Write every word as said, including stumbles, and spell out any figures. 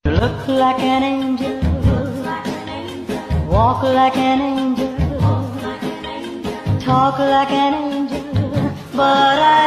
You look like an angel, walk like an angel, talk like an angel, but I